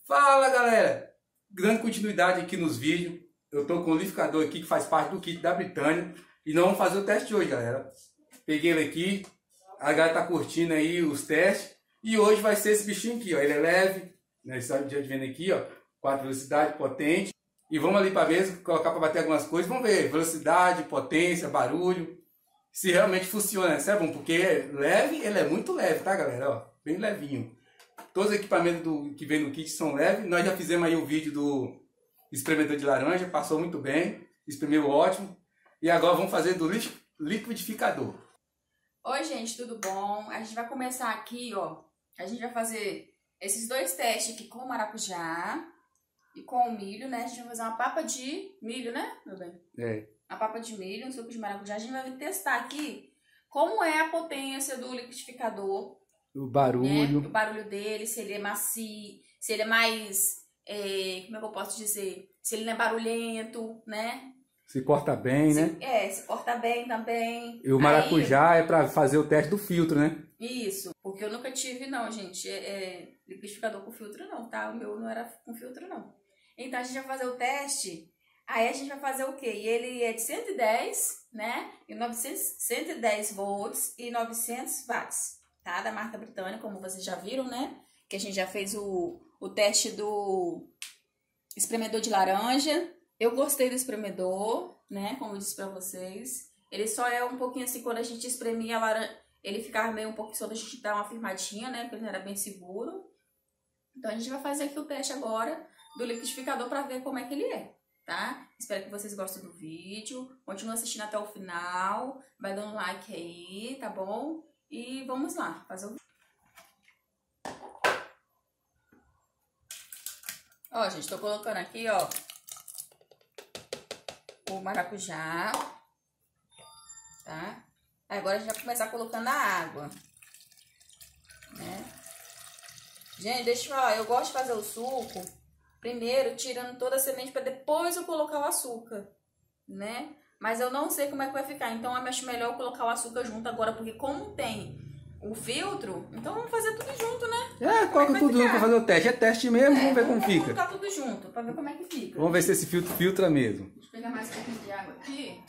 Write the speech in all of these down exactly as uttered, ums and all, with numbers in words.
Fala, galera! Dando continuidade aqui nos vídeos, eu tô com o liquidificador aqui que faz parte do kit da Britânia e nós vamos fazer o teste hoje, galera. Peguei ele aqui, a galera tá curtindo aí os testes e hoje vai ser esse bichinho aqui, ó. Ele é leve, né? Você já vendo aqui, ó, quatro velocidade, potente. E vamos ali para ver, colocar para bater algumas coisas, vamos ver velocidade, potência, barulho, se realmente funciona. Isso é bom, porque é leve, ele é muito leve, tá, galera? Ó, bem levinho. Todos os equipamentos do, que vem no kit são leves. Nós já fizemos aí o vídeo do espremedor de laranja, passou muito bem, espremeu ótimo. E agora vamos fazer do liquidificador. Oi, gente, tudo bom? A gente vai começar aqui, ó. A gente vai fazer esses dois testes aqui com o maracujá e com o milho, né? A gente vai fazer uma papa de milho, né, meu bem? É. Uma papa de milho, um suco de maracujá. A gente vai testar aqui como é a potência do liquidificador. O barulho. Né? O barulho dele, se ele é macio, se ele é mais, é, como é que eu posso dizer? Se ele não é barulhento, né? Se corta bem, se, né? É, se corta bem também. E o maracujá Aí, é para fazer o teste do filtro, né? Isso, porque eu nunca tive, não, gente, é, é, liquidificador com filtro não, tá? O meu não era com filtro, não. Então a gente vai fazer o teste, aí a gente vai fazer o quê? E ele é de cento e dez, né? E novecentos, cento e dez volts e novecentos watts. Tá? Da marca Britânia, como vocês já viram, né? Que a gente já fez o, o teste do espremedor de laranja. Eu gostei do espremedor, né? Como eu disse pra vocês. Ele só é um pouquinho assim, quando a gente espremia a laranja, ele ficava meio um pouquinho só da gente dar uma firmadinha, né? Porque ele não era bem seguro. Então a gente vai fazer aqui o teste agora do liquidificador pra ver como é que ele é, tá? Espero que vocês gostem do vídeo. Continua assistindo até o final. Vai dando like aí, tá bom? E vamos lá, fazer o... Ó, gente, tô colocando aqui, ó, o maracujá, tá? Agora a gente vai começar colocando a água, né? Gente, deixa eu falar, eu gosto de fazer o suco primeiro tirando toda a semente para depois eu colocar o açúcar, né? Mas eu não sei como é que vai ficar, então eu acho melhor eu colocar o açúcar junto agora, porque como tem o filtro, então vamos fazer tudo junto, né? É, coloca tudo junto pra fazer o teste. É teste mesmo, é, vamos ver como fica. Vamos colocar tudo junto, pra ver como é que fica. Vamos ver se esse filtro filtra mesmo. Deixa eu pegar mais um pouquinho de água aqui.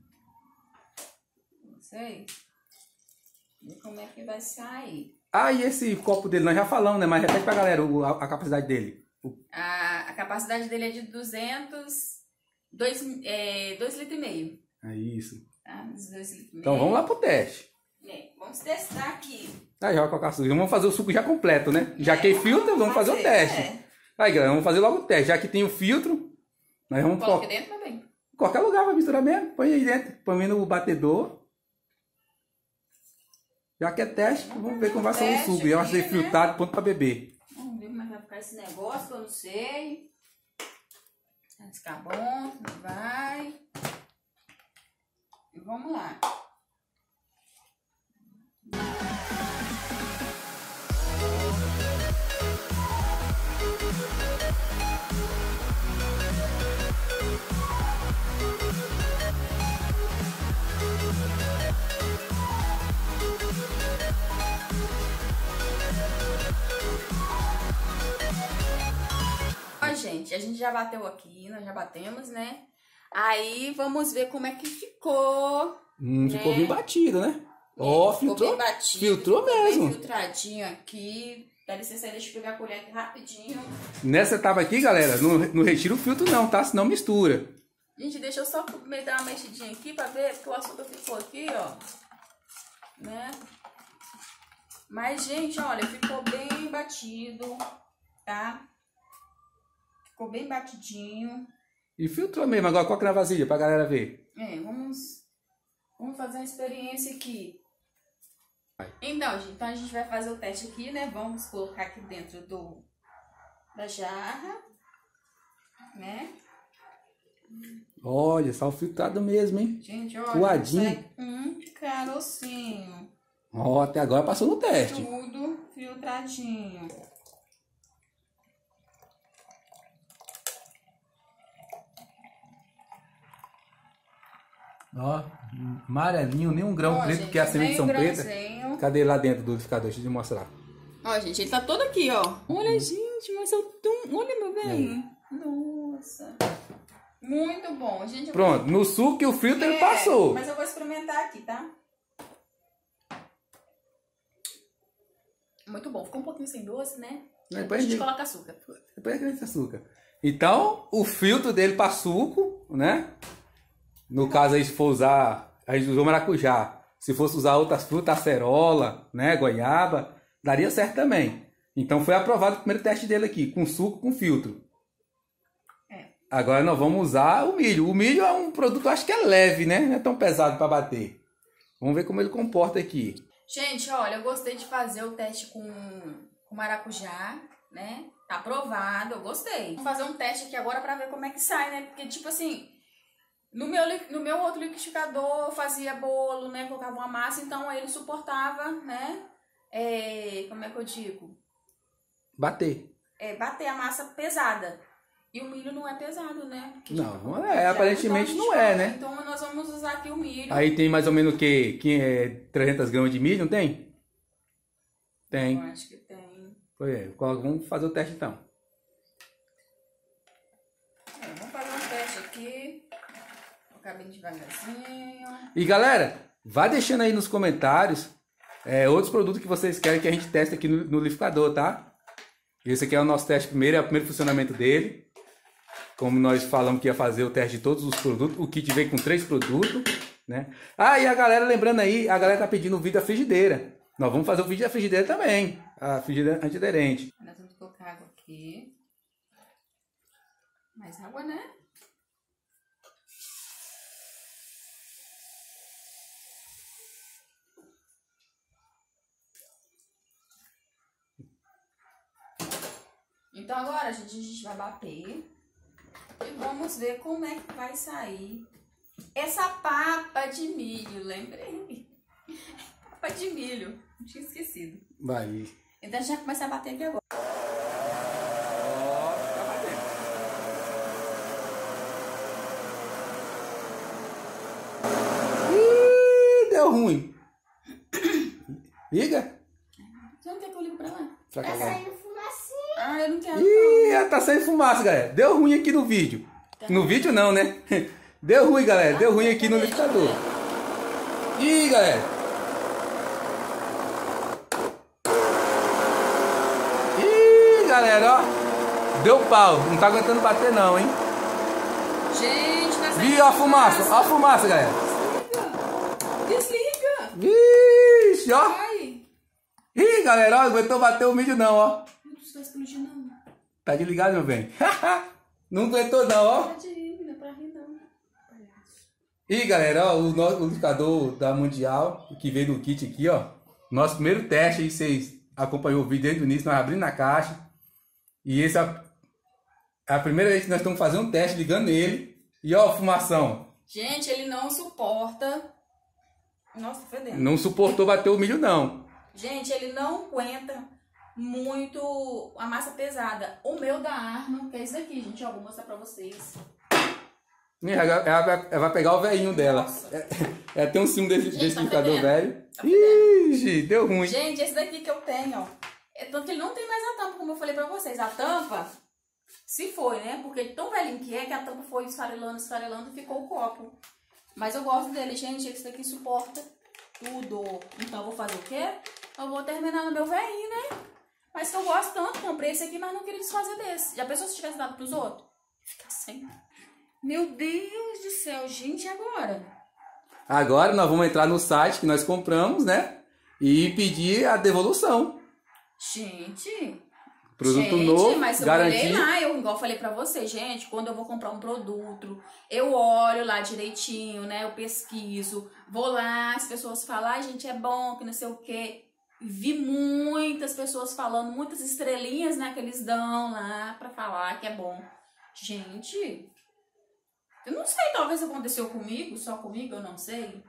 Não sei. Ver como é que vai sair. Ah, e esse copo dele, nós já falamos, né? Mas repete pra galera o, a, a capacidade dele. O... A, a capacidade dele é de duzentos... dois litros e meio. É isso. Tá? dois litros e meio. Então vamos lá pro teste. É, vamos testar aqui. Aí já vai colocar açúcar. Vamos fazer o suco já completo, né? Já é, que filtra, vamos fazer, fazer o teste. É. Aí, galera, vamos fazer logo o teste. Já que tem o filtro, nós vamos colocar dentro também. Qualquer lugar vai misturar mesmo. Põe aí dentro. Põe no batedor. Já que é teste, vamos, vamos ver como vai ser o suco. E eu acho que filtrado, pronto pra beber. Vamos ver como é que vai ficar esse negócio, que eu não sei. Vai ficar bom, vai. E vamos lá. Ó, gente, a gente já bateu aqui, nós já batemos, né? Aí vamos ver como é que ficou. Hum, né? Ficou bem batido, né? Ó, oh, filtrou. Bem batido, filtrou mesmo. Bem filtradinho aqui. Dá licença aí, deixa eu pegar a colher aqui rapidinho. Nessa etapa aqui, galera, não, não retira o filtro não, tá? Senão mistura. Gente, deixa eu só dar uma mexidinha aqui pra ver, porque o açúcar ficou aqui, ó. Né? Mas, gente, olha, ficou bem batido, tá? Ficou bem batidinho. E filtrou mesmo. Agora coloca na vasilha pra galera ver. É, vamos, vamos fazer uma experiência aqui. Então, gente, então a gente vai fazer o teste aqui, né? Vamos colocar aqui dentro do, da jarra, né? Olha, sal filtrado mesmo, hein? Gente, olha, coadinho. Um carocinho. Ó, oh, até agora passou no teste. Tudo filtradinho. Ó, amarelinho, nem um grão Ó, preto, gente, porque as sementes são pretas. Cadê lá dentro do liquidificador? Deixa eu te mostrar. Ó, gente, ele tá todo aqui, ó. Olha, gente, mas eu tão Hum, olha, meu bem. Nossa. Muito bom, gente. Pronto, no suco e o filtro é, ele passou. Mas eu vou experimentar aqui, tá? Muito bom. Ficou um pouquinho sem doce, né? Depois, Depois a gente gente coloca açúcar. Depois acrescenta açúcar. Então, o filtro dele para suco, né? No caso aí, se for usar, a gente usou maracujá. Se fosse usar outras frutas, acerola, né? Goiaba, daria certo também. Então, foi aprovado o primeiro teste dele aqui, com suco, com filtro. É. Agora nós vamos usar o milho. O milho é um produto, acho que é leve, né? Não é tão pesado para bater. Vamos ver como ele comporta aqui. Gente, olha, eu gostei de fazer o teste com, com maracujá, né? Tá aprovado, eu gostei. Vou fazer um teste aqui agora pra ver como é que sai, né? Porque, tipo assim, no meu, no meu outro liquidificador eu fazia bolo, né? Colocava uma massa, então ele suportava, né? É, como é que eu digo? Bater. É, bater a massa pesada. E o milho não é pesado, né? Porque, Não, tipo, não é, já- aparentemente então a não gente é, vai- né? Então nós vamos usar aqui o milho. Aí tem mais ou menos o quê? Que é trezentas gramas de milho, não tem? Tem. Eu acho que tem. Foi, é. Vamos fazer o teste então. É, vamos fazer um teste aqui. Vou colocar bem devagarzinho. E galera, vai deixando aí nos comentários é, outros produtos que vocês querem que a gente teste aqui no, no liquidificador, tá? Esse aqui é o nosso teste primeiro, é o primeiro funcionamento dele. Como nós falamos que ia fazer o teste de todos os produtos, o kit veio com três produtos, né? Ah, e a galera, lembrando aí, a galera tá pedindo o vídeo da frigideira. Nós vamos fazer o vídeo da frigideira também, a frigideira antiaderente. Nós vamos colocar água aqui. Mais água, né? Então agora, gente, a gente vai bater. E vamos ver como é que vai sair essa papa de milho, lembrei. Papa de milho, não tinha esquecido. Vai. Então a gente vai começar a bater aqui agora. Ih, deu ruim. Liga. Você não quer que eu ligo pra lá? Pra cá, Tá vai. saindo fumacinha. Ah, eu não quero Ih, não. tá saindo fumaça, galera. Deu ruim aqui no vídeo. No vídeo não, né? Deu ruim, galera. Deu ruim aqui no liquidificador. Ih, galera. Ih, galera, ó. Deu pau. Não tá aguentando bater não, hein? Gente, tá saindo Ih, ó a fumaça. Ó a fumaça, galera. Desliga. Vixe, ó. Ai. Ih, galera, ó. Não aguentou bater o vídeo não, ó. Meu Deus, vai explodir não. Tá desligado, meu bem? Não aguentou não, ó. Pode ir, não é pra rir não. Palhaço. E galera, ó, o nosso liquidificador da Mundial, que veio no kit aqui, ó. Nosso primeiro teste, aí vocês acompanhou o vídeo desde o início, nós abrimos na caixa. E esse é a, é a primeira vez que nós estamos fazendo um teste ligando nele. E ó, a fumação. Gente, ele não suporta. Nossa, tá fedendo. Não suportou bater o milho, não. Gente, ele não aguenta muito a massa pesada. O meu da Arno, que é esse daqui, gente, ó, vou mostrar pra vocês. Ela, ela vai- ela vai pegar o velhinho dela. Nossa. É, é, tem um cimo desse, Gente, desse tá liquidificador fedendo. velho. Tá fedendo. Ixi, deu ruim. Gente, esse daqui que eu tenho, ó. É tanto que ele não tem mais a tampa, como eu falei pra vocês. A tampa, se foi, né? Porque tão velhinho que é, que a tampa foi esfarelando, esfarelando e ficou o copo. Mas eu gosto dele, gente. Esse daqui suporta tudo. Então eu vou fazer o quê? Eu vou terminar no meu velhinho, né? Mas que eu gosto tanto, comprei esse aqui, mas não queria desfazer desse. Já pensou se tivesse dado pros outros? Fica sem. Meu Deus do céu, gente, e agora? Agora nós vamos entrar no site que nós compramos, né? E pedir a devolução. Gente, Produto gente, novo, mas eu garantido. olhei lá, eu igual falei pra vocês, gente, quando eu vou comprar um produto, eu olho lá direitinho, né? Eu pesquiso, vou lá, as pessoas falam, ai, gente, é bom, que não sei o quê. Vi muitas pessoas falando, muitas estrelinhas, né, que eles dão lá pra falar que é bom. Gente, eu não sei, talvez aconteceu comigo, só comigo, eu não sei.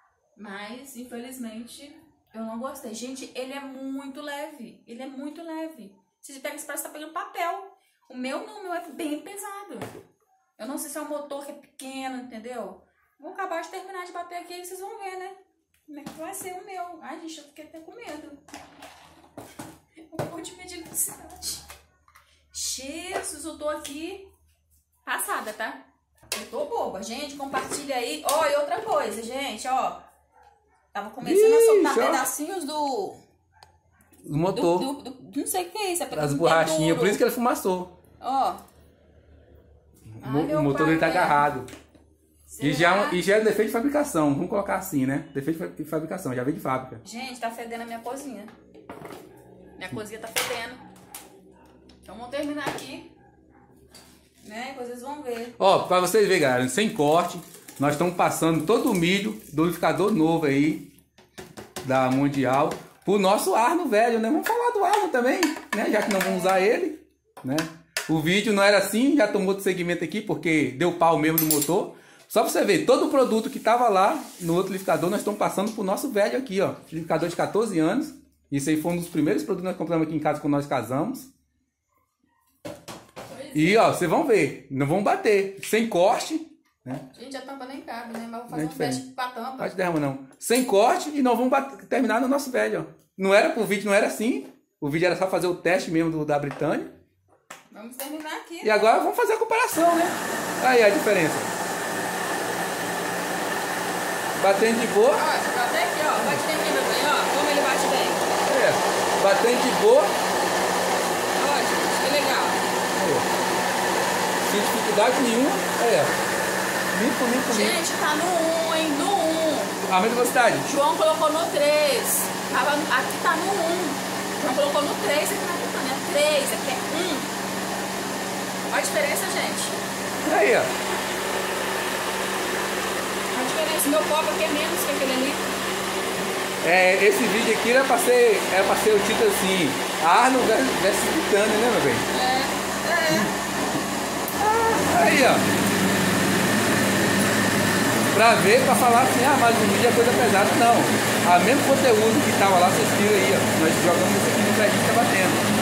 Mas, infelizmente, eu não gostei. Gente, ele é muito leve. Ele é muito leve. Você pega, parece que tá pegando papel. O meu não, o meu é bem pesado. Eu não sei se é o motor que é pequeno, entendeu? Vou acabar de terminar de bater aqui e vocês vão ver, né? Como é que vai ser o meu. Ai, gente, eu fiquei até com medo. Um pouco de medo de velocidade. Jesus, eu tô aqui passada, tá? Eu tô boba. Gente, compartilha aí. Ó, e outra coisa, gente, ó. Tava começando Ixi, a soltar ó. pedacinhos do... Do motor. Do, do, do, não sei o que é isso. É as borrachinhas, por isso que ele fumaçou. Ó. Ai, o motor dele tá agarrado. E já, e já é defeito de fabricação. Vamos colocar assim, né? Defeito de fabricação, já veio de fábrica. Gente, tá fedendo a minha cozinha. Minha cozinha tá fedendo. Então vamos terminar aqui. Né? Depois vocês vão ver. Ó, pra vocês verem, galera, sem corte, nós estamos passando todo o milho do liquidificador novo aí, da Mundial, pro nosso Arno velho, né? Vamos falar do Arno também, né? Já que não vamos usar ele, né? O vídeo não era assim, já tomou outro segmento aqui, porque deu pau mesmo no motor. Só pra você ver, todo o produto que tava lá no outro liquidificador, nós estamos passando pro nosso velho aqui, ó. Liquidificador de quatorze anos. Isso aí foi um dos primeiros produtos que nós compramos aqui em casa quando nós casamos. E ó, vocês vão ver, não vão bater, sem corte, né? Gente, a tampa nem cabe, né? Mas vou fazer um teste pra tampa. Pode derramar não. Sem corte e nós vamos bater, terminar no nosso velho, ó. Não era pro vídeo, não era assim. O vídeo era só fazer o teste mesmo do, da Britânia. Vamos terminar aqui. E né? Agora vamos fazer a comparação, né? Aí a diferença. Batendo de boa. Ó, bate aqui, ó. Bate bem, meu bem, ó. Como ele bate bem. É. Batendo de boa. Ó, gente, que legal. É. Sem dificuldade nenhuma. É. Limpo, limpo, limpo. Gente, tá no um, hein? No um. A mesma velocidade. João colocou no três. Aqui tá no um. João colocou no três, aqui na Britânia é três, aqui é um. Olha a diferença, gente. Aí, ó. A diferença. Meu copo aqui é menos que aquele ali. É, esse vídeo aqui era pra ser, era pra ser o título assim, Arno versus Britânia, né, meu bem? É, é. Ah, aí, ó. Pra ver, pra falar assim, ah, mas o vídeo é coisa pesada. Não. A mesmo conteúdo que tava lá, vocês viram aí, ó. Nós jogamos isso aqui no prédio que tá batendo.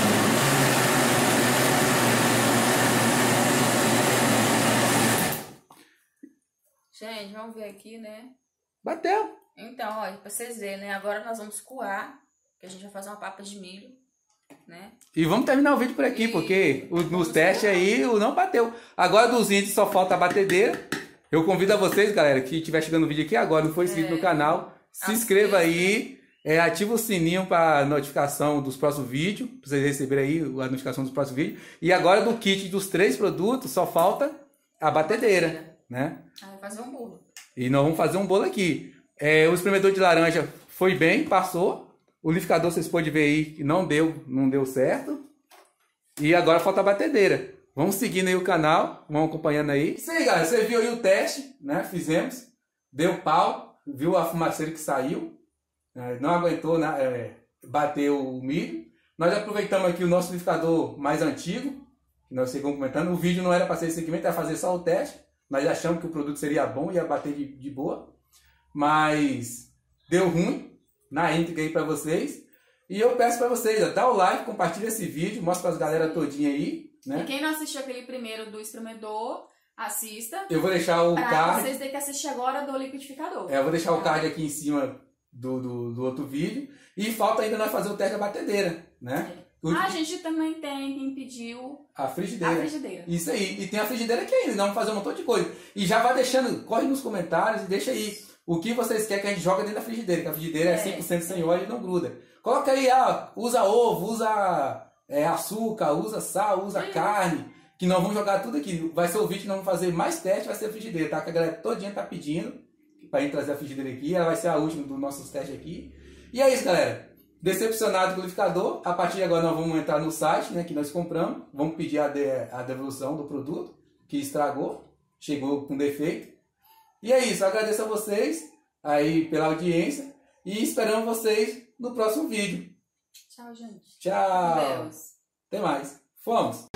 Gente, vamos ver aqui, né? Bateu. Então, olha, pra vocês verem, né? Agora nós vamos coar, que a gente vai fazer uma papa de milho, né? E vamos terminar o vídeo por aqui, e... porque o, nos testes aí o não bateu. Agora dos índios só falta a batedeira. Eu convido a vocês, galera, que estiver chegando o vídeo aqui agora, não for inscrito é... no canal, se inscreva aí, é, ativa o sininho para notificação dos próximos vídeos, para vocês receberem aí a notificação dos próximos vídeos. E agora do kit dos três produtos, só falta a batedeira, batedeira. né? Aí vai fazer um bolo. E nós vamos fazer um bolo aqui. É, o espremedor de laranja foi bem, passou. O liquidificador, vocês podem ver aí que não deu, não deu certo. E agora falta a batedeira. Vamos seguindo aí o canal, vamos acompanhando aí. Isso aí, galera. Você viu aí o teste, né? Fizemos. Deu pau, viu a fumaceira que saiu. É, não aguentou, né? É, bateu o milho. Nós aproveitamos aqui o nosso liquidificador mais antigo, que nós seguimos comentando. O vídeo não era para ser esse segmento, era fazer só o teste. Nós achamos que o produto seria bom, ia bater de, de boa. Mas deu ruim na íntegra aí para vocês. E eu peço para vocês, ó, dá o like, compartilha esse vídeo, mostra para as galera todinha aí, né? E quem não assistiu aquele primeiro do espremedor, assista. Eu vou deixar o pra card. Vocês têm que assistir agora do liquidificador. É, eu vou deixar o card aqui em cima do, do, do outro vídeo. E falta ainda nós fazer o teste da batedeira, né? É. Ah, a gente também tem quem pediu a frigideira. a frigideira. Isso aí. E tem a frigideira aqui ainda, nós vamos fazer um montão de coisa. E já vai deixando, corre nos comentários e deixa aí o que vocês querem que a gente joga dentro da frigideira, que a frigideira é, é cem por cento sem óleo e não gruda. Coloca aí, ah, usa ovo, usa é, açúcar, usa sal, usa é. carne, que nós vamos jogar tudo aqui. Vai ser o vídeo que nós vamos fazer mais teste, vai ser a frigideira, tá? Que a galera todinha tá pedindo pra gente trazer a frigideira aqui. Ela vai ser a última dos nossos testes aqui. E é isso, galera. Decepcionado com o liquidificador. A partir de agora nós vamos entrar no site, né, que nós compramos. Vamos pedir a, de, a devolução do produto que estragou, chegou com defeito. E é isso, agradeço a vocês aí pela audiência e esperamos vocês no próximo vídeo. Tchau, gente. Tchau. Até mais. Fomos.